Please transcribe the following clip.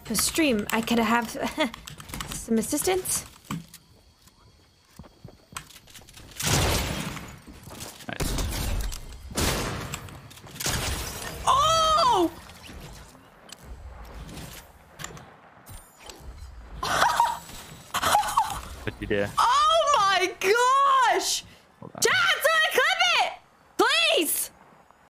to a stream. I could have some assistance. Nice. Oh! What'd you do? Oh!